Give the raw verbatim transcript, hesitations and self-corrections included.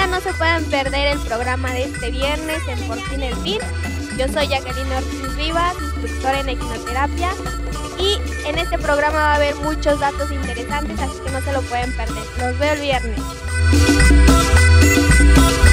no se puedan perder el programa de este viernes en Por Fin el Fin. Yo soy Jacqueline Ortiz Rivas, instructora en equinoterapia, y en este programa va a haber muchos datos interesantes, así que no se lo pueden perder. Los veo el viernes.